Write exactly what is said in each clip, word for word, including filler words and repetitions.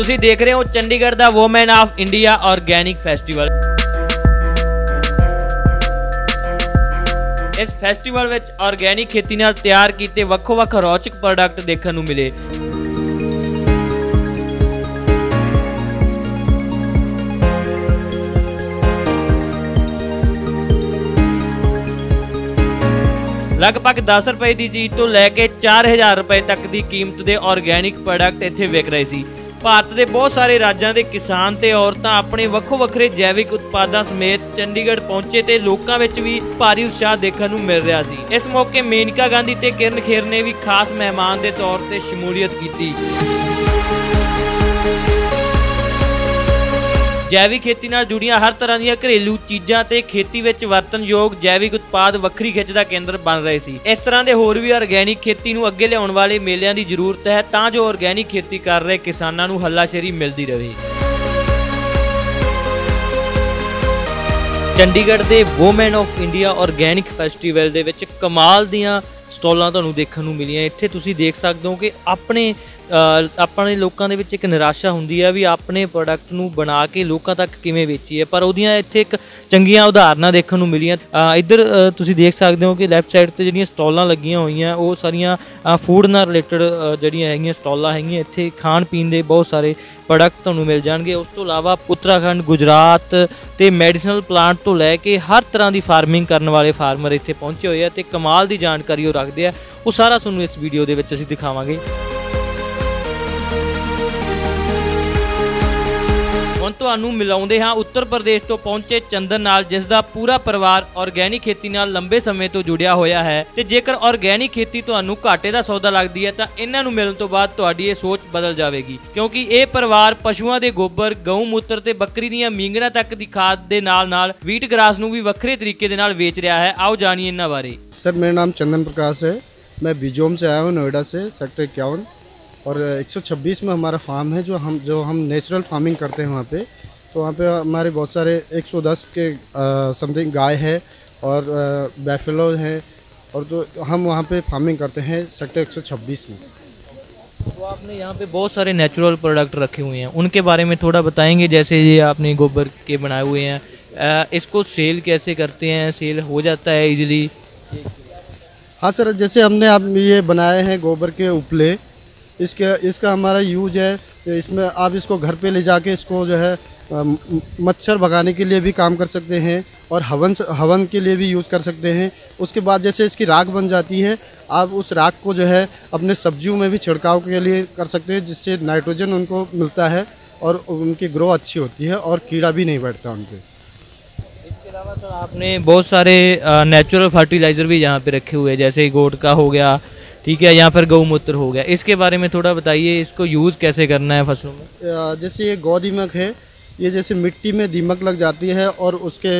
ਤੁਸੀਂ ਦੇਖ ਰਹੇ ਹੋ ਚੰਡੀਗੜ੍ਹ ਦਾ Woman of India organic festival. इस फैसटीवल विच ऑर्गेनिक खेती नाल तैयार कीते वक्खो-वक्ख रौचक प्रोडक्ट देखने नूं मिले। लगभग दस रुपए की चीज़ तो लैके चार हज़ार रुपए तक की कीमत के ऑर्गेनिक प्रोडक्ट इत्थे विक रहे सी। भारत के बहुत सारे राज्यों के किसान ते औरतां अपने वक्खो वक्खरे जैविक उत्पादों समेत चंडीगढ़ पहुंचे ते लोकां विच भी भारी उत्साह देखने नूं मिल रहा सी। इस मौके मेनका गांधी ते किरण खेर ने भी खास मेहमान के तौर पर शमूलियत की। जैविक खेती नाल जुड़ियां हर तरह दी घरेलू चीज़ां ते खेती विच वरतनयोग जैविक उत्पाद वक्खरी खिच दा केंद्र बन रहे सी। इस तरह के होर भी ऑर्गेनिक खेती नूं अगे लियाउण वाले मेलिਆਂ की जरूरत है तां जो ऑर्गेनिक खेती कर रहे किसानां नूं हल्लाशेरी मिलती रहे। चंडीगढ़ के Women of India organic festival दे विच कमाल दीयां स्टॉलां तुहानूं देखण नूं मिलियां। इत्थे तुसीं देख सकदे हो कि अपने अपने लोगों के विच एक निराशा हुंदी है भी अपने प्रोडक्ट नूं बना के लोगों तक किवें वेचीए, पर उहदियां इत्थे एक चंगियां उदाहरणां देखण नूं मिलियां। इधर तुसीं देख सकदे हो कि लैफ्ट साइड ते जिहड़ियां स्टॉलां लगियां होईयां वो सारियां फूड नाल रिलेटेड जिहड़ियां हैगियां स्टॉलां हैगियां। इत्थे खाण पीण दे बहुत सारे प्रोडक्ट तुहानूं मिल जाणगे। उस तो इलावा उत्तराखंड गुजरात ते मैडिसिनल प्लांट तो लैके हर तरह की फार्मिंग करने वाले फार्मर इत्थे पहुंचे हुए हैं ते कमाल की जानकारी वो रखते हैं। वो सारा तुहानूं इस वीडियो दे विच असीं दिखावांगे। ਹੁਣ ਤੁਹਾਨੂੰ ਮਿਲਾਉਂਦੇ ਹਾਂ उत्तर प्रदेश तो पहुंचे चंदन नाल, जिस दा पूरा परिवार ऑर्गेनिक खेती नाल लंबे समय तो जुड़िया होया है। ते जेकर ऑर्गेनिक खेती ਤੁਹਾਨੂੰ घाटे का सौदा लगती है तो इन्हां नूं मिलण तो बाद तुहाडी ये सोच बदल जाएगी, क्योंकि ये परिवार पशुओं के गोबर, गऊ मूत्र ते बकरी दीयां मींगणां तक की खाद दे नाल नाल व्हीट ग्रास नूं भी वक्खरे तरीके दे नाल वेच रहा है। आओ जानिए इन्हां बारे। सर, मेरा नाम चंदन प्रकाश है। मैं बिजोम से आया हूँ, नोएडा से, सेक्टर इक्यावन। और एक सौ छब्बीस में हमारा फार्म है जो हम जो हम नेचुरल फार्मिंग करते हैं वहाँ पे। तो वहाँ पे हमारे बहुत सारे एक सौ दस के समथिंग गाय है और बैफेलो हैं, और तो हम वहाँ पे फार्मिंग करते हैं सेक्टर एक सौ छब्बीस में। तो आपने यहाँ पे बहुत सारे नेचुरल प्रोडक्ट रखे हुए हैं, उनके बारे में थोड़ा बताएंगे? जैसे ये आपने गोबर के बनाए हुए हैं, इसको सेल कैसे करते हैं? सेल हो जाता है इजीली? हाँ सर, जैसे हमने आप ये बनाए हैं गोबर के उपले, इसके इसका हमारा यूज है। इसमें आप इसको घर पे ले जाके इसको जो है मच्छर भगाने के लिए भी काम कर सकते हैं और हवन हवन के लिए भी यूज़ कर सकते हैं। उसके बाद जैसे इसकी राख बन जाती है, आप उस राख को जो है अपने सब्जियों में भी छिड़काव के लिए कर सकते हैं, जिससे नाइट्रोजन उनको मिलता है और उनकी ग्रो अच्छी होती है और कीड़ा भी नहीं बैठता उनके। इसके अलावा सर आपने बहुत सारे नेचुरल फर्टिलाइज़र भी यहाँ पे रखे हुए हैं, जैसे गोट का हो गया, ठीक है, या फिर गौमूत्र हो गया। इसके बारे में थोड़ा बताइए, इसको यूज़ कैसे करना है फसलों में? जैसे ये गौ दीमक है, ये जैसे मिट्टी में दीमक लग जाती है और उसके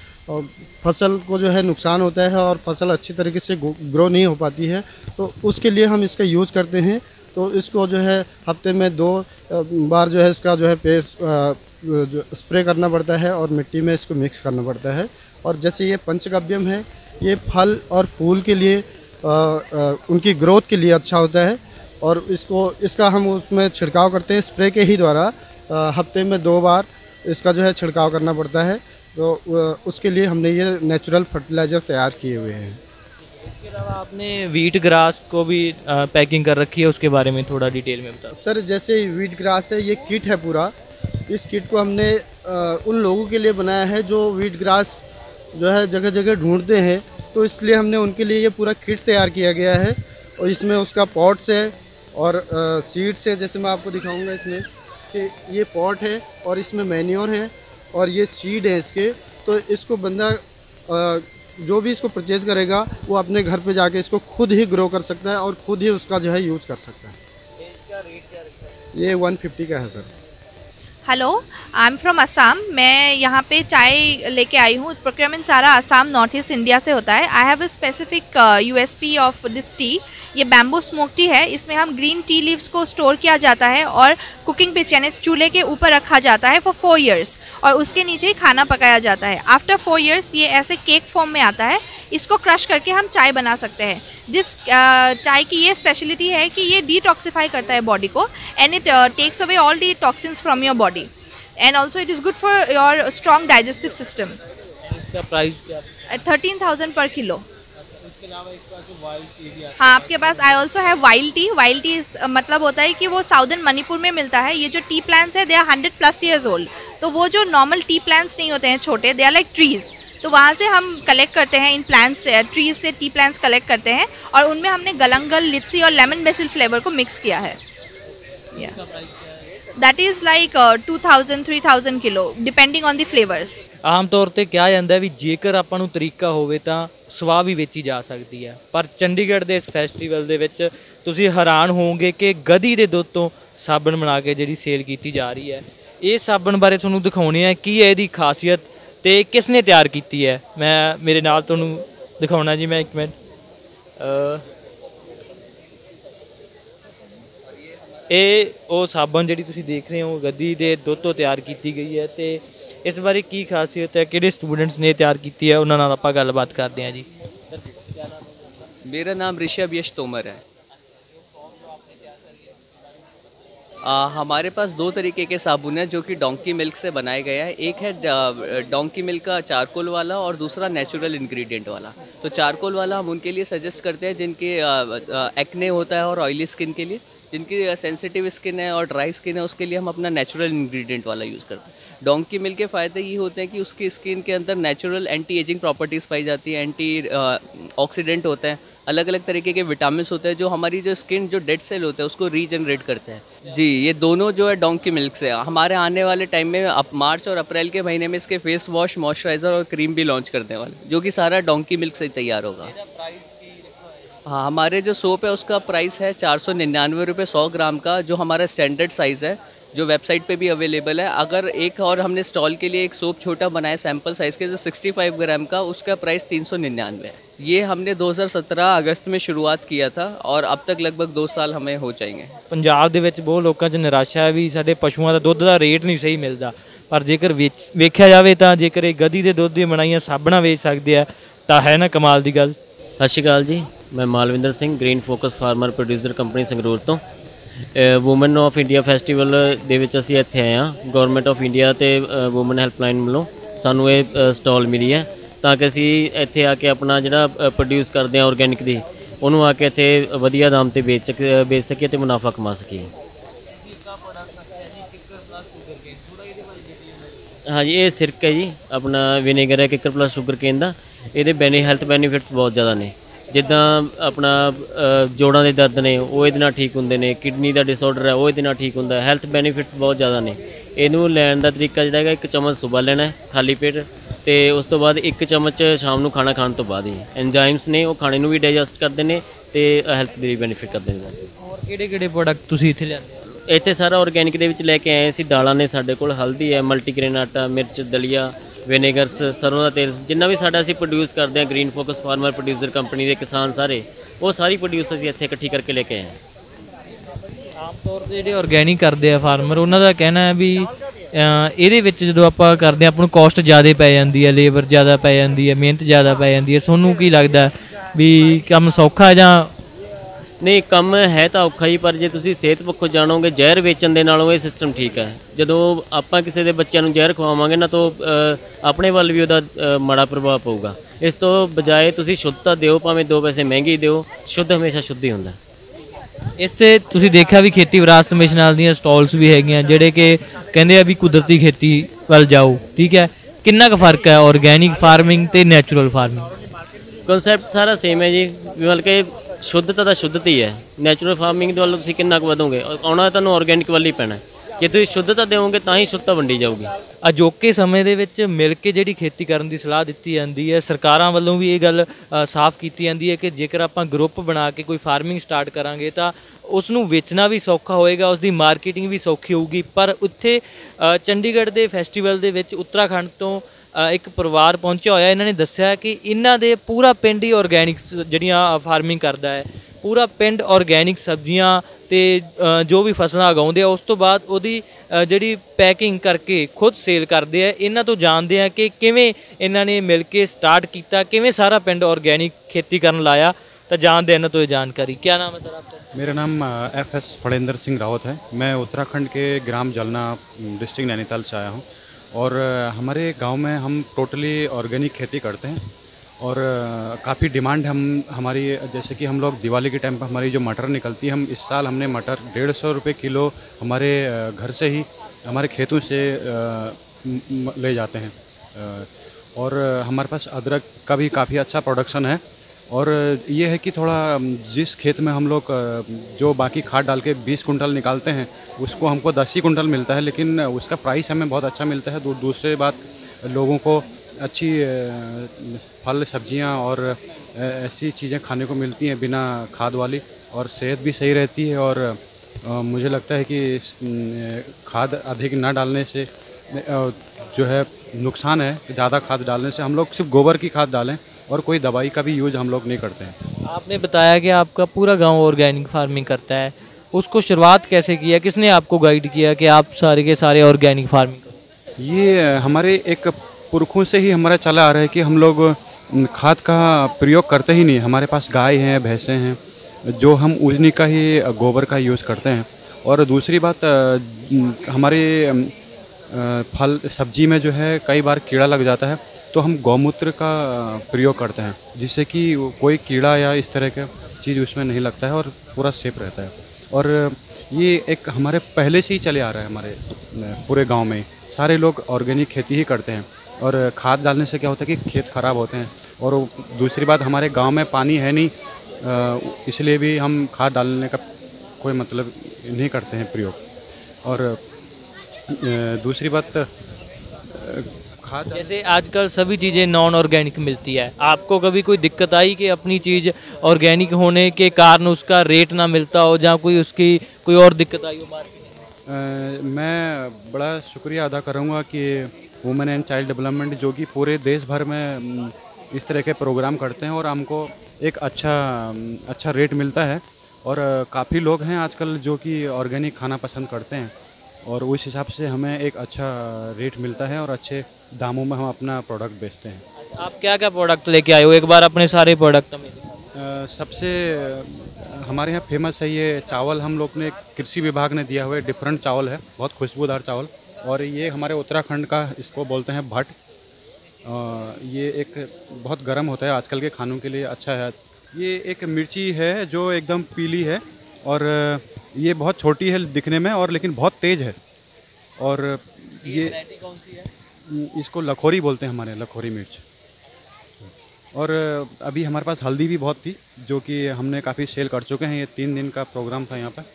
फसल को जो है नुकसान होता है और फसल अच्छी तरीके से ग्रो नहीं हो पाती है, तो उसके लिए हम इसका यूज़ करते हैं। तो इसको जो है हफ्ते में दो बार जो है इसका जो है पेस्ट जो स्प्रे करना पड़ता है और मिट्टी में इसको मिक्स करना पड़ता है। और जैसे ये पंचगव्यम है, ये फल और फूल के लिए आ, आ, उनकी ग्रोथ के लिए अच्छा होता है, और इसको इसका हम उसमें छिड़काव करते हैं स्प्रे के ही द्वारा। हफ्ते में दो बार इसका जो है छिड़काव करना पड़ता है। तो उसके लिए हमने ये नेचुरल फर्टिलाइज़र तैयार किए हुए हैं। इसके अलावा आपने व्हीट ग्रास को भी पैकिंग कर रखी है, उसके बारे में थोड़ा डिटेल में बताओ। सर, जैसे व्हीट ग्रास है, ये किट है पूरा। इस किट को हमने उन लोगों के लिए बनाया है जो व्हीट ग्रास जो है जगह जगह ढूंढते हैं, तो इसलिए हमने उनके लिए ये पूरा किट तैयार किया गया है। और इसमें उसका पॉट्स है और सीड्स है, जैसे मैं आपको दिखाऊंगा। इसमें कि ये पॉट है और इसमें मैन्योर है और ये सीड है इसके। तो इसको बंदा जो भी इसको परचेज करेगा वो अपने घर पे जाके इसको खुद ही ग्रो कर सकता है और खुद ही उसका जो है यूज़ कर सकता है। इसका रेट क्या रखा है? ये वन फिफ्टी का है sir. Hello, I am from Assam. मैं यहाँ पे चाय लेके आई हूँ। प्रोक्योरमेंट सारा असम नॉर्थ ईस्ट इंडिया से होता है। I have a specific USP of this tea. ये बैम्बू स्मोक टी है। इसमें हम ग्रीन टी लीव्स को स्टोर किया जाता है और कुकिंग पिच यानी चूल्हे के ऊपर रखा जाता है फॉर फोर इयर्स, और उसके नीचे ही खाना पकाया जाता है। आफ्टर फोर इयर्स ये ऐसे केक फॉर्म में आता है। इसको क्रश करके हम चाय बना सकते हैं। जिस चाय की ये स्पेशलिटी है कि ये डिटॉक्सिफाई करता है बॉडी को and it takes away all the toxins from your body and also it is good for your strong digestive system. इसका प्राइस क्या? Thirteen thousand per kilo. हाँ, आपके पास I also have wild tea. Wild tea मतलब होता है कि वो साउदर्न मणिपुर में मिलता है। ये जो टी प्लांट्स है they are hundred plus years old. तो वो जो नॉर्मल टी प्लांट्स नहीं होते हैं छोटे, दे आर लाइक ट्रीज। तो वहाँ से हम कलेक्ट करते हैं इन प्लांट्स से, ट्रीज से टी प्लांट्स कलेक्ट करते हैं और उनमें हमने गलंगल, लिच्ची और लेमन बेसिल फ्लेवर को मिक्स किया है। That is like two thousand three thousand kilo depending on the flavours. ਆਮ ਤੌਰ ਤੇ ਕਿਹਾ ਜਾਂਦਾ ਵੀ ਜੇਕਰ ਆਪਾਂ ਨੂੰ ਤਰੀਕਾ ਹੋਵੇ ਤਾਂ ਸਵਾਹ ਵੀ ਵੇਚੀ ਜਾ ਸਕਦੀ ਹੈ, ਪਰ ਚੰਡੀਗੜ੍ਹ ਦੇ ਇਸ ਫੈਸਟੀਵਲ ਦੇ ਵਿੱਚ ਤੁਸੀਂ ਹੈਰਾਨ ਹੋਵੋਗੇ ਕਿ ਗਧੀ ਦੇ ਦੁੱਧ ਤੋਂ ਸਾਬਣ ਬਣਾ ਕੇ ਜਿਹੜੀ ਸੇਲ ਕੀਤੀ ਜਾ ਰਹੀ ਹੈ। ਇਹ ਸਾਬਣ ਬਾਰੇ ਤੁਹਾਨੂੰ ਦਿਖਾਉਣੇ ਆ ਕੀ ਹੈ ਇਹਦੀ ਖਾਸੀਅਤ ਤੇ ਕਿਸ ਨੇ ਤਿਆਰ ਕੀਤੀ ਹੈ। ਮੈਂ ਮੇਰੇ ਨਾਲ ਤੁਹਾਨੂੰ ਦਿਖਾਉਣਾ ਜੀ। ਮੈਂ ਇੱਕ ਮਿੰਟ ਇਹ ਉਹ ਸਾਬਣ ਜਿਹੜੀ ਤੁਸੀਂ ਦੇਖ ਰਹੇ ਹੋ ਗੱਦੀ ਦੇ ਦੁੱਧ ਤੋਂ ਤਿਆਰ ਕੀਤੀ ਗਈ ਹੈ ਤੇ ਇਸ ਬਾਰੇ ਕੀ ਖਾਸੀਅਤ ਹੈ, ਕਿਹੜੇ ਸਟੂਡੈਂਟਸ ਨੇ ਤਿਆਰ ਕੀਤੀ ਹੈ, ਉਹਨਾਂ ਨਾਲ ਆਪਾਂ ਗੱਲਬਾਤ ਕਰਦੇ ਹਾਂ ਜੀ। मेरा नाम ऋषभ यश तोमर है। आ, हमारे पास दो तरीके के साबुन हैं जो कि डोंकी मिल्क से बनाए गए हैं। एक है डोंकी मिल्क का चारकोल वाला और दूसरा नेचुरल इंग्रेडिएंट वाला। तो चारकोल वाला हम उनके लिए सजेस्ट करते हैं जिनके एक्ने होता है और ऑयली स्किन के लिए। जिनकी सेंसिटिव स्किन है और ड्राई स्किन है उसके लिए हम अपना नेचुरल इंग्रेडिएंट वाला यूज़ करते हैं। डोंकी मिल्क के फ़ायदे ये होते हैं कि उसकी स्किन के अंदर नेचुरल एंटी एजिंग प्रॉपर्टीज़ पाई जाती है, एंटी ऑक्सीडेंट होते हैं, अलग अलग तरीके के विटामिन होते हैं जो हमारी जो स्किन जो डेड सेल होते हैं उसको रीजनरेट करते हैं। जी, ये दोनों जो है डोंकी मिल्क से। हमारे आने वाले टाइम में अब मार्च और अप्रैल के महीने में इसके फेस वॉश, मॉइस्चराइज़र और क्रीम भी लॉन्च करने वाले जो कि सारा डोंकी मिल्क से ही तैयार होगा। हाँ, हमारे जो सोप है उसका प्राइस है चार सौ निन्यानवे रुपये सौ ग्राम का, जो हमारा स्टैंडर्ड साइज़ है, जो वेबसाइट पे भी अवेलेबल है। अगर एक और हमने स्टॉल के लिए एक सोप छोटा बनाया सैम्पल साइज़ के जो पैंसठ ग्राम का, उसका प्राइस तीन सौ निन्यानवे है। ये हमने दो हज़ार सत्रह अगस्त में शुरुआत किया था और अब तक लगभग दो साल हमें हो जाएंगे। ਪੰਜਾਬ ਦੇ ਵਿੱਚ ਬਹੁਤ ਲੋਕਾਂ 'ਚ ਨਿਰਾਸ਼ਾ ਹੈ ਵੀ ਸਾਡੇ ਪਸ਼ੂਆਂ ਦਾ ਦੁੱਧ ਦਾ ਰੇਟ ਨਹੀਂ ਸਹੀ ਮਿਲਦਾ, ਪਰ ਜੇਕਰ ਵੇਚ ਵੇਖਿਆ ਜਾਵੇ ਤਾਂ ਜੇਕਰ ਇਹ ਗਧੀ ਦੇ ਦੁੱਧ ਦੀਆਂ ਬਣਾਈਆਂ ਸਾਬਣਾਂ ਵੇਚ ਸਕਦੇ ਆ ਤਾਂ ਹੈ ਨਾ ਕਮਾਲ ਦੀ ਗੱਲ। ਸਤਿ ਸ਼੍ਰੀ ਅਕਾਲ ਜੀ, ਮੈਂ Malwinder Singh Green Focus Farmer Producer Company Sangrur ਤੋਂ। ਵੂਮਨ ਆਫ ਇੰਡੀਆ ਫੈਸਟੀਵਲ ਦੇ ਵਿੱਚ ਅਸੀਂ ਇੱਥੇ ਆਏ ਹਾਂ। ਗੌਰਮੈਂਟ ਆਫ ਇੰਡੀਆ ਅਤੇ ਵੂਮਨ ਹੈਲਪਲਾਈਨ ਵੱਲੋਂ ਸਾਨੂੰ ਇਹ ਸਟਾਲ ਮਿਲੀ ਹੈ ਤਾਂ ਕਿ ਅਸੀਂ ਇੱਥੇ ਆ ਕੇ ਆਪਣਾ ਜਿਹੜਾ ਪ੍ਰੋਡਿਊਸ ਕਰਦੇ ਹਾਂ ਆਰਗੈਨਿਕ ਦੀ, ਉਹਨੂੰ ਆ ਕੇ ਇੱਥੇ ਵਧੀਆ ਦਾਮ 'ਤੇ ਵੇਚ ਸਕ ਵੇਚ ਸਕੀਏ ਅਤੇ ਮੁਨਾਫਾ ਕਮਾ ਸਕੀਏ। ਹਾਂਜੀ, ਇਹ ਸਿਰਕ ਹੈ ਜੀ, ਆਪਣਾ ਵਿਨੇਗਰ ਹੈ ਕਿੱਕਰ ਪਲੱਸ ਸ਼ੂਗਰ ਕੇਨ ਦਾ। ਇਹਦੇ ਬੈਨੀ ਹੈਲਥ ਬੈਨੀਫਿਟਸ ਬਹੁਤ ਜ਼ਿਆਦਾ ਨੇ, ਜਿੱਦਾਂ ਆਪਣਾ ਜੋੜਾਂ ਦੇ ਦਰਦ ਨੇ ਉਹ ਇਹਦੇ ਨਾਲ ਠੀਕ ਹੁੰਦੇ ਨੇ, ਕਿਡਨੀ ਦਾ ਡਿਸਆਰਡਰ ਹੈ ਉਹ ਇਹਦੇ ਨਾਲ ਠੀਕ ਹੁੰਦਾ। ਹੈਲਥ ਬੈਨੀਫਿਟਸ ਬਹੁਤ ਜ਼ਿਆਦਾ ਨੇ। ਇਹਨੂੰ ਲੈਣ ਦਾ ਤਰੀਕਾ ਜਿਹੜਾ ਹੈਗਾ, ਇੱਕ ਚਮਚ ਸੁਬਾਹ ਲੈਣਾ ਖਾਲੀ ਪੇਟ ਅਤੇ ਉਸ ਤੋਂ ਬਾਅਦ ਇੱਕ ਚਮਚ ਸ਼ਾਮ ਨੂੰ ਖਾਣਾ ਖਾਣ ਤੋਂ ਬਾਅਦ ਹੀ। ਐਨਜ਼ਾਈਮਸ ਨੇ ਉਹ ਖਾਣੇ ਨੂੰ ਵੀ ਡਾਈਜੈਸਟ ਕਰਦੇ ਨੇ ਅਤੇ ਹੈਲਥ ਦੇ ਵੀ ਬੈਨੀਫਿਟ ਕਰਦੇ ਨੇ। ਹੋਰ ਕਿਹੜੇ ਕਿਹੜੇ ਪ੍ਰੋਡਕਟ ਤੁਸੀਂ ਇੱਥੇ ਲਿਆਂਦੇ? ਇੱਥੇ ਸਾਰਾ ਆਰਗੈਨਿਕ ਦੇ ਵਿੱਚ ਲੈ ਕੇ ਆਏ ਅਸੀਂ। ਦਾਲਾਂ ਨੇ ਸਾਡੇ ਕੋਲ, ਹਲਦੀ ਹੈ, ਮਲਟੀਗ੍ਰੇਨ ਆਟਾ, ਮਿਰਚ, ਦਲੀਆ, ਵਿਨੇਗਰਸ, ਸਰੋਂ ਦਾ ਤੇਲ, ਜਿੰਨਾ ਵੀ ਸਾਡਾ ਅਸੀਂ ਪ੍ਰੋਡਿਊਸ ਕਰਦੇ ਹਾਂ Green Focus Farmer Producer Company ਦੇ ਕਿਸਾਨ ਸਾਰੇ, ਉਹ ਸਾਰੀ ਪ੍ਰੋਡਿਊਸ ਅਸੀਂ ਇੱਥੇ ਇਕੱਠੀ ਕਰਕੇ ਲੈ ਕੇ ਆਏ ਹਾਂ। ਆਮ ਤੌਰ 'ਤੇ ਜਿਹੜੇ ਆਰਗੈਨਿਕ ਕਰਦੇ ਆ ਫਾਰਮਰ, ਉਹਨਾਂ ਦਾ ਕਹਿਣਾ ਹੈ ਵੀ ਇਹਦੇ ਵਿੱਚ ਜਦੋਂ ਆਪਾਂ ਕਰਦੇ ਹਾਂ ਆਪਾਂ ਨੂੰ ਕੋਸਟ ਜ਼ਿਆਦਾ ਪੈ ਜਾਂਦੀ ਹੈ, ਲੇਬਰ ਜ਼ਿਆਦਾ ਪੈ ਜਾਂਦੀ ਹੈ, ਮਿਹਨਤ ਜ਼ਿਆਦਾ ਪੈ ਜਾਂਦੀ ਹੈ। ਤੁਹਾਨੂੰ ਕੀ ਲੱਗਦਾ ਵੀ ਕੰਮ ਸੌਖਾ ਜਾਂ ਨਹੀਂ? ਕੰਮ ਹੈ ਤਾਂ ਔਖਾ ਹੀ, ਪਰ ਜੇ ਤੁਸੀਂ ਸਿਹਤ ਪੱਖੋਂ ਜਾਣੋਗੇ ਜ਼ਹਿਰ ਵੇਚਣ ਦੇ ਨਾਲੋਂ ਇਹ ਸਿਸਟਮ ਠੀਕ ਹੈ। ਜਦੋਂ ਆਪਾਂ ਕਿਸੇ ਦੇ ਬੱਚਿਆਂ ਨੂੰ ਜ਼ਹਿਰ ਖਵਾਵਾਂਗੇ ਨਾ ਤਾਂ ਆਪਣੇ ਵੱਲ ਵੀ ਉਹਦਾ ਮਾੜਾ ਪ੍ਰਭਾਵ ਪਊਗਾ। ਇਸ ਤੋਂ ਬਜਾਏ ਤੁਸੀਂ ਸ਼ੁੱਧਤਾ ਦਿਓ, ਭਾਵੇਂ ਦੋ ਪੈਸੇ ਮਹਿੰਗੀ ਦਿਓ, ਸ਼ੁੱਧ ਹਮੇਸ਼ਾ ਸ਼ੁੱਧ ਹੀ ਹੁੰਦਾ। ਇਸ 'ਤੇ ਤੁਸੀਂ ਦੇਖਿਆ ਵੀ ਖੇਤੀ ਵਿਰਾਸਤ ਮਿਸ਼ਨ ਨਾਲ ਦੀਆਂ ਸਟਾਲਸ ਵੀ ਹੈਗੀਆਂ ਜਿਹੜੇ ਕਿ ਕਹਿੰਦੇ ਆ ਵੀ ਕੁਦਰਤੀ ਖੇਤੀ ਵੱਲ ਜਾਓ, ਠੀਕ ਹੈ। ਕਿੰਨਾ ਕੁ ਫਰਕ ਹੈ ਆਰਗੈਨਿਕ ਫਾਰਮਿੰਗ ਅਤੇ ਨੈਚੁਰਲ ਫਾਰਮਿੰਗ? ਕਨਸੈਪਟ ਸਾਰਾ ਸੇਮ ਹੈ ਜੀ, ਮਤਲਬ ਕਿ ਸ਼ੁੱਧਤਾ ਤਾਂ ਸ਼ੁੱਧਤਾ ਹੀ ਹੈ। ਨੈਚੁਰਲ ਫਾਰਮਿੰਗ ਦੇ ਵੱਲ ਤੁਸੀਂ ਕਿੰਨਾ ਕੁ ਵਧੋਗੇ, ਆਉਣਾ ਤੁਹਾਨੂੰ ਆਰਗੈਨਿਕ ਵੱਲ ਹੀ ਪੈਣਾ। ਜੇ ਤੁਸੀਂ ਸ਼ੁੱਧਤਾ ਦਿਓਗੇ ਤਾਂ ਹੀ ਸ਼ੁੱਧਤਾ ਵੰਡੀ ਜਾਊਗੀ। ਅਜੋਕੇ ਸਮੇਂ ਦੇ ਵਿੱਚ ਮਿਲ ਕੇ ਜਿਹੜੀ ਖੇਤੀ ਕਰਨ ਦੀ ਸਲਾਹ ਦਿੱਤੀ ਜਾਂਦੀ ਹੈ, ਸਰਕਾਰਾਂ ਵੱਲੋਂ ਵੀ ਇਹ ਗੱਲ ਸਾਫ਼ ਕੀਤੀ ਜਾਂਦੀ ਹੈ ਕਿ ਜੇਕਰ ਆਪਾਂ ਗਰੁੱਪ ਬਣਾ ਕੇ ਕੋਈ ਫਾਰਮਿੰਗ ਸਟਾਰਟ ਕਰਾਂਗੇ ਤਾਂ ਉਸ ਨੂੰ ਵੇਚਣਾ ਵੀ ਸੌਖਾ ਹੋਏਗਾ, ਉਸ ਦੀ ਮਾਰਕੀਟਿੰਗ ਵੀ ਸੌਖੀ ਹੋਊਗੀ। ਪਰ ਉੱਥੇ ਚੰਡੀਗੜ੍ਹ ਦੇ ਫੈਸਟੀਵਲ ਦੇ ਵਿੱਚ ਉੱਤਰਾਖੰਡ ਤੋਂ ਇੱਕ ਪਰਿਵਾਰ ਪਹੁੰਚਿਆ ਹੋਇਆ। ਇਹਨਾਂ ਨੇ ਦੱਸਿਆ ਕਿ ਇਹਨਾਂ ਦੇ ਪੂਰਾ ਪਿੰਡ ਹੀ ਆਰਗੈਨਿਕ ਜਿਹੜੀਆਂ ਫਾਰਮਿੰਗ ਕਰਦਾ ਹੈ, ਪੂਰਾ ਪਿੰਡ ਆਰਗੈਨਿਕ ਸਬਜ਼ੀਆਂ ਤੇ ਅ, ਜੋ ਵੀ ਫਸਲਾਂ ਉਗਾਉਂਦੇ ਆ ਉਸ ਤੋਂ ਬਾਅਦ ਉਹਦੀ ਅ, ਜਿਹੜੀ ਪੈਕਿੰਗ ਕਰਕੇ ਖੁਦ ਸੇਲ ਕਰਦੇ ਆ। ਇਹਨਾਂ ਤੋਂ ਜਾਣਦੇ ਆ ਕਿ ਕਿਵੇਂ ਇਹਨਾਂ ਨੇ ਮਿਲ ਕੇ ਸਟਾਰਟ ਕੀਤਾ, ਕਿਵੇਂ ਸਾਰਾ ਪਿੰਡ ਆਰਗੈਨਿਕ खेती ਕਰਨ ਲਾਇਆ। तो जानते हैं ना तो ये जानकारी। क्या नाम है सर आपका? मेरा नाम एफ एस फणेंद्र सिंह रावत है। मैं उत्तराखंड के ग्राम जलना डिस्ट्रिक्ट नैनीताल से आया हूँ और हमारे गांव में हम टोटली ऑर्गेनिक खेती करते हैं और काफ़ी डिमांड हम हमारी, जैसे कि हम लोग दिवाली के टाइम पर हमारी जो मटर निकलती है, हम इस साल हमने मटर डेढ़ सौ रुपये किलो हमारे घर से ही हमारे खेतों से ले जाते हैं और हमारे पास अदरक का भी काफ़ी अच्छा प्रोडक्शन है। और ये है कि थोड़ा जिस खेत में हम लोग जो बाकी खाद डाल के बीस कुंटल निकालते हैं उसको हमको दस ही कुंटल मिलता है, लेकिन उसका प्राइस हमें बहुत अच्छा मिलता है। दूसरी बात, लोगों को अच्छी फल सब्जियां और ऐसी चीज़ें खाने को मिलती हैं बिना खाद वाली, और सेहत भी सही रहती है। और मुझे लगता है कि खाद अधिक ना डालने से जो है नुकसान है, ज़्यादा खाद डालने से। हम लोग सिर्फ गोबर की खाद डालें और कोई दवाई का भी यूज़ हम लोग नहीं करते हैं। आपने बताया कि आपका पूरा गांव ऑर्गेनिक फार्मिंग करता है, उसको शुरुआत कैसे किया, किसने आपको गाइड किया कि आप सारे के सारे ऑर्गेनिक फार्मिंग करो? ये हमारे एक पुरखों से ही हमारा चला आ रहा है कि हम लोग खाद का प्रयोग करते ही नहीं। हमारे पास गाय हैं, भैंसें हैं, जो हम उन्हीं का ही गोबर का यूज़ करते हैं। और दूसरी बात, हमारे फल सब्जी में जो है कई बार कीड़ा लग जाता है, तो हम गौमूत्र का प्रयोग करते हैं, जिससे कि कोई कीड़ा या इस तरह का चीज़ उसमें नहीं लगता है और पूरा सेफ रहता है। और ये एक हमारे पहले से ही चले आ रहा है। हमारे पूरे गांव में सारे लोग ऑर्गेनिक खेती ही करते हैं और खाद डालने से क्या होता है कि खेत ख़राब होते हैं। और दूसरी बात, हमारे गांव में पानी है नहीं, इसलिए भी हम खाद डालने का कोई मतलब नहीं करते हैं प्रयोग। और दूसरी बात, खाद जैसे आजकल सभी चीज़ें नॉन ऑर्गेनिक मिलती है, आपको कभी कोई दिक्कत आई कि अपनी चीज़ ऑर्गेनिक होने के कारण उसका रेट ना मिलता हो, या कोई उसकी कोई और दिक्कत आई हो मार्केट में? मैं बड़ा शुक्रिया अदा करूँगा कि वुमेन एंड चाइल्ड डेवलपमेंट, जो कि पूरे देश भर में इस तरह के प्रोग्राम करते हैं और हमको एक अच्छा अच्छा रेट मिलता है। और काफ़ी लोग हैं आजकल जो कि ऑर्गेनिक खाना पसंद करते हैं और उस हिसाब से हमें एक अच्छा रेट मिलता है और अच्छे दामों में हम अपना प्रोडक्ट बेचते हैं। आप क्या क्या प्रोडक्ट लेके आए हो, एक बार अपने सारे प्रोडक्ट हमें दिखाओ। सबसे हमारे यहाँ फेमस है ये चावल, हम लोग ने कृषि विभाग ने दिया हुआ है, डिफरेंट चावल है, बहुत खुशबूदार चावल। और ये हमारे उत्तराखंड का, इसको बोलते हैं भट्ट। ये एक बहुत गर्म होता है, आजकल के खानों के लिए अच्छा है। ये एक मिर्ची है जो एकदम पीली है और ये बहुत छोटी है दिखने में, और लेकिन बहुत तेज़ है। और ये कौन सी है? इसको लखोरी बोलते हैं हमारे, लखोरी मिर्च। और अभी हमारे पास हल्दी भी बहुत थी, जो कि हमने काफ़ी सेल कर चुके हैं। ये तीन दिन का प्रोग्राम था यहाँ पर।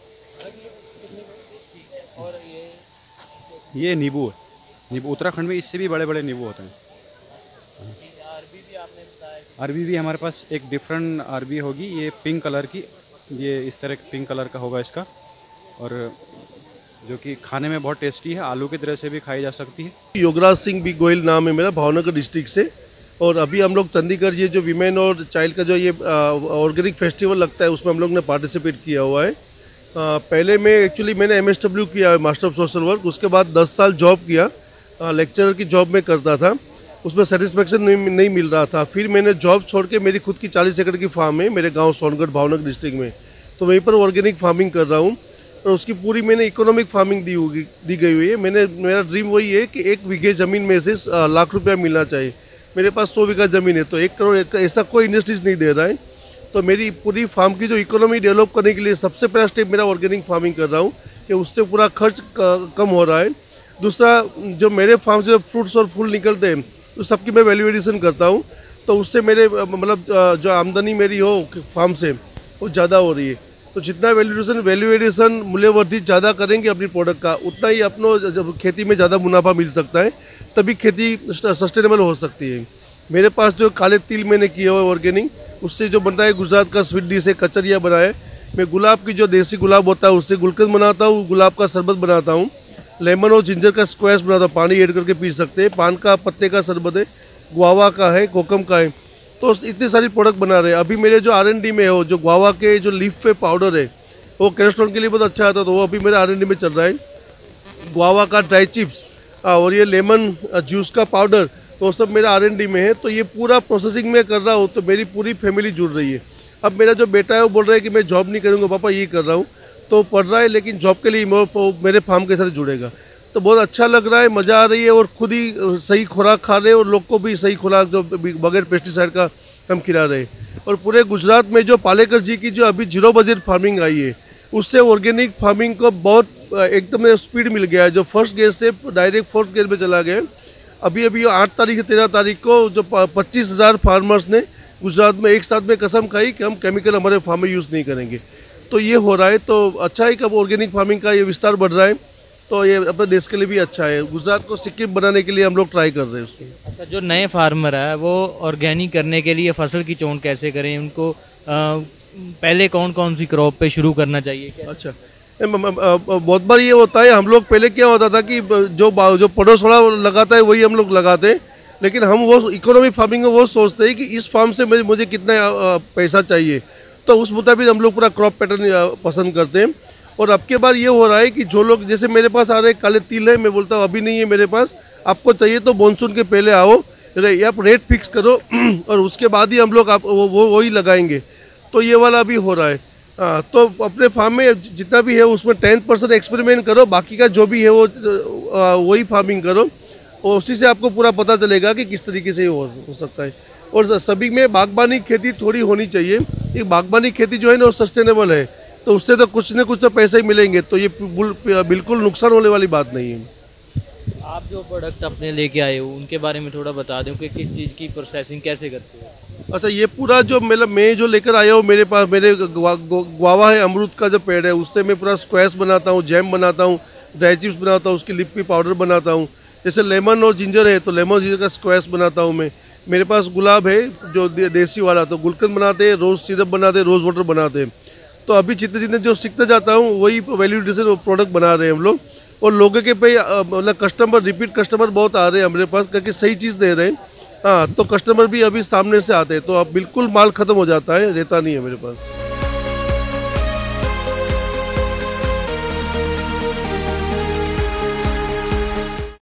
और ये ये नींबू है, नींबू उत्तराखंड में इससे भी बड़े बड़े नींबू होते हैं। अरबी भी आपने बताया? अरबी भी हमारे पास एक डिफरेंट अरबी होगी, ये पिंक कलर की, ये इस तरह पिंक कलर का होगा इसका, और जो कि खाने में बहुत टेस्टी है, आलू की तरह से भी खाई जा सकती है। योगराज सिंह बी गोयल नाम है मेरा, भावनगर डिस्ट्रिक्ट से। और अभी हम लोग चंडीगढ़ ये जो वीमेन और चाइल्ड का जो ये ऑर्गेनिक फेस्टिवल लगता है, उसमें हम लोग ने पार्टिसिपेट किया हुआ है। आ, पहले मैं एक्चुअली मैंने एम एस डब्ल्यू किया है, मास्टर ऑफ सोशल वर्क। उसके बाद दस साल जॉब किया, लेक्चरर की जॉब में करता था, उसमें सेटिस्फेक्शन नहीं, नहीं मिल रहा था। फिर मैंने जॉब छोड़ के, मेरी खुद की चालीस एकड़ की फार्म है मेरे गांव सोनगढ़ भावनगर डिस्ट्रिक्ट में, तो वहीं पर ऑर्गेनिक फार्मिंग कर रहा हूँ। और उसकी पूरी मैंने इकोनॉमिक फार्मिंग दी होगी दी गई हुई है। मैंने मेरा ड्रीम वही है कि एक बीघे ज़मीन में से लाख रुपया मिलना चाहिए। मेरे पास सौ बीघा ज़मीन है, तो एक करोड़ एक, ऐसा कोई इंडस्ट्रीज नहीं दे रहा है। तो मेरी पूरी फार्म की जो इकोनॉमी डेवलप करने के लिए सबसे पहला स्टेप मेरा ऑर्गेनिक फार्मिंग कर रहा हूँ, कि उससे पूरा खर्च कम हो रहा है। दूसरा, जो मेरे फार्म से फ्रूट्स और फूल निकलते हैं, तो सबकी मैं वैल्यू एडिशन करता हूँ, तो उससे मेरे मतलब जो आमदनी मेरी हो फार्म से वो ज़्यादा हो रही है। तो जितना वैल्यू एडिशन वैल्यू एडिशन मूल्यवर्धित ज़्यादा करेंगे अपनी प्रोडक्ट का, उतना ही अपनो जब खेती में ज़्यादा मुनाफा मिल सकता है, तभी खेती सस्टेनेबल हो सकती है। मेरे पास जो काले तिल मैंने किया हुआ है ऑर्गेनिक, उससे जो बनता है गुजरात का स्वीट डिश है, कचरिया बनाए। मैं गुलाब की जो देसी गुलाब होता है उससे गुलकंद बनाता हूँ, गुलाब का शरबत बनाता हूँ, लेमन और जिंजर का स्क्वैश बनाता हूँ, पानी ऐड करके पी सकते हैं। पान का पत्ते का शरबत है, गुआवा का है, कोकम का है। तो इतनी सारी प्रोडक्ट बना रहे हैं। अभी मेरे जो आर एन डी में हो, जो गुआवा के जो लीफ पे पाउडर है वो कोलेस्ट्रॉल के लिए बहुत अच्छा आता है, तो वो अभी मेरे आर एन डी में चल रहा है। गुआवा का ड्राई चिप्स और ये लेमन जूस का पाउडर, तो सब मेरा आर एन डी में है। तो ये पूरा प्रोसेसिंग में कर रहा हूँ, तो मेरी पूरी फैमिली जुड़ रही है। अब मेरा जो बेटा है वो बोल रहा है कि मैं जॉब नहीं करूँगा पापा, ये कर रहा हूँ, तो पढ़ रहा है लेकिन जॉब के लिए मेरे फार्म के साथ जुड़ेगा। तो बहुत अच्छा लग रहा है, मज़ा आ रही है, और खुद ही सही खुराक खा रहे हैं और लोग को भी सही खुराक जो बगैर पेस्टिसाइड का हम खिला रहे हैं। और पूरे गुजरात में जो पालेकर जी की जो अभी जीरो बजट फार्मिंग आई है, उससे ऑर्गेनिक फार्मिंग को बहुत एकदम स्पीड मिल गया है। जो फर्स्ट गियर से डायरेक्ट फोर्थ गियर में चला गया। अभी अभी आठ तारीख तेरह तारीख को जो पच्चीस हज़ार फार्मर्स ने गुजरात में एक साथ में कसम खाई कि हम केमिकल हमारे फार्म में यूज़ नहीं करेंगे। तो ये हो रहा है, तो अच्छा है कि अब ऑर्गेनिक फार्मिंग का ये विस्तार बढ़ रहा है, तो ये अपने देश के लिए भी अच्छा है। गुजरात को सिक्किम बनाने के लिए हम लोग ट्राई कर रहे हैं उसकी। अच्छा, जो नए फार्मर है वो ऑर्गेनिक करने के लिए फसल की चोन कैसे करें, उनको आ, पहले कौन कौन सी क्रॉप पे शुरू करना चाहिए? अच्छा, बहुत बार ये होता है, हम लोग पहले क्या होता था कि जो जो पड़ोस वाला लगाता है वही हम लोग लगाते हैं, लेकिन हम वो इकोनॉमिक फार्मिंग में वो सोचते हैं कि इस फार्म से मुझे कितना पैसा चाहिए, तो उस मुताबिक हम लोग पूरा क्रॉप पैटर्न पसंद करते हैं। और अब के बार ये हो रहा है कि जो लोग जैसे मेरे पास आ रहे काले तिल है, मैं बोलता हूँ अभी नहीं है मेरे पास, आपको चाहिए तो मानसून के पहले आओ, आप रेट फिक्स करो और उसके बाद ही हम लोग आप वो वो वही लगाएंगे। तो ये वाला भी हो रहा है। हाँ, तो अपने फार्म में जितना भी है उसमें टेन परसेंट एक्सपेरिमेंट करो, बाकी का जो भी है वो वही फार्मिंग करो, और उसी से आपको पूरा पता चलेगा कि किस तरीके से हो, हो सकता है। और सभी में बागबानी खेती थोड़ी होनी चाहिए। एक बागबानी खेती जो है ना वो सस्टेनेबल है, तो उससे तो कुछ न कुछ तो पैसे ही मिलेंगे, तो ये बिल्कुल नुकसान होने वाली बात नहीं है। आप जो प्रोडक्ट अपने लेके आए हो उनके बारे में थोड़ा बता दें कि किस चीज़ की प्रोसेसिंग कैसे करते हो? अच्छा, ये पूरा जो मतलब मैं जो लेकर आया हूँ, मेरे पास मेरे गुआवा है, अमरूद का जो पेड़ है, उससे मैं पूरा स्क्वैश बनाता हूँ, जैम बनाता हूँ, ड्राई चिप्स बनाता हूँ, उसकी लिपी पाउडर बनाता हूँ। जैसे लेमन और जिंजर है तो लेमन जिंजर का स्क्वैश बनाता हूँ मैं। मेरे पास गुलाब है जो देसी वाला, तो गुलकंद बनाते हैं, रोज़ सिरप बनाते हैं, रोज़ वाटर बनाते हैं। तो अभी जितने जितने जो सीखते जाता हूँ वही वैल्यू एडिशन प्रोडक्ट बना रहे हैं हम लोग, और लोगों के पे मतलब कस्टमर रिपीट कस्टमर बहुत आ रहे हैं हमारे पास, क्योंकि सही चीज़ दे रहे हैं। हाँ, तो कस्टमर भी अभी सामने से आते हैं, तो अब बिल्कुल माल ख़त्म हो जाता है, रहता नहीं है मेरे पास।